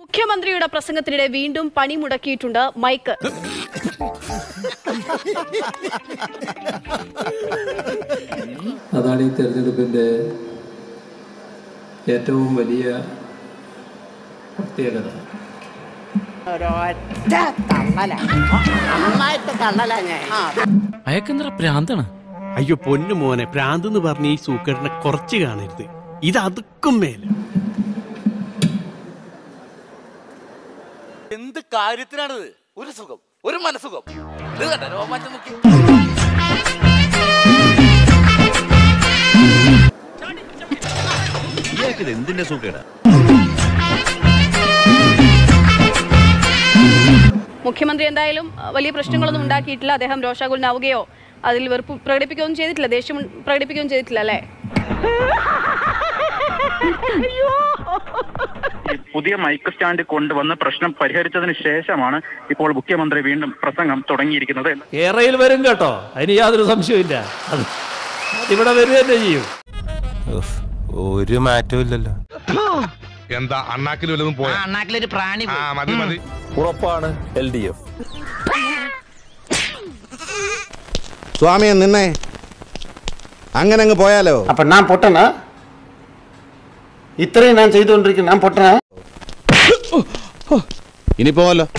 മുഖ്യമന്ത്രിയുടെ പ്രസംഗത്തിനിടെ വീണ്ടും പണി മുടക്കിയിട്ടുണ്ട് മൈക്ക്. അതാണ് ഈ തെരഞ്ഞെടുപ്പിന്റെ ഏറ്റവും വലിയ പ്രത്യേകത. അയക്കെന്തറ പ്രാന്താണ്. അയ്യോ പൊന്നു മോനെ, പ്രാന്ത് എന്ന് പറഞ്ഞ ഈ സൂക്കേടിനെ കുറച്ച് കാണരുത്. ഇത് അതുക്കും മേലെ. എന്ത് കാര്യത്തിനാണിത്? ഒരു സുഖം, ഒരു മനസുഖം. ഇത് കണ്ട രോമാഞ്ചം നോക്കി. എന്തിന്റെ സുഖേടാ? മുഖ്യമന്ത്രി എന്തായാലും വലിയ പ്രശ്നങ്ങളൊന്നും ഉണ്ടാക്കിയിട്ടില്ല. അദ്ദേഹം രോഷാകുലനാവുകയോ അതിൽ വെറുപ്പ് പ്രകടിപ്പിക്കുകയും ചെയ്തിട്ടില്ല, ദേഷ്യം പ്രകടിപ്പിക്കുകയും ചെയ്തിട്ടില്ല അല്ലേ? പുതിയ മൈക്ക് സ്റ്റാൻഡ് കൊണ്ടുവന്ന് പ്രശ്നം പരിഹരിച്ചതിന് ശേഷമാണ് ഇപ്പോൾ മുഖ്യമന്ത്രി വീണ്ടും പ്രസംഗം തുടങ്ങിയിരിക്കുന്നത്. ഏറെയിൽ വരും കേട്ടോ, അതിന് യാതൊരു സംശയമില്ല. ഇവിടെ വരിക തന്നെ ചെയ്യും. ഒരു മാറ്റവും ഇല്ലല്ലോ. എന്താ അണ്ണാക്കിൽ വല്ലതും പോയ? അണ്ണാക്കിലൊരു പ്രാണി. മതി മതി. ഉറപ്പാണ് LDF. സ്വാമിയെ നിന്നെ അങ്ങനെ അങ്ങ് പോയാലോ? അപ്പൊ ഞാൻ പൊട്ടനാ? ഇത്രയും ഞാൻ ചെയ്തുകൊണ്ടിരിക്കുന്നു, ഞാൻ പൊട്ടനാ? ഇനി പോവല്ലോ.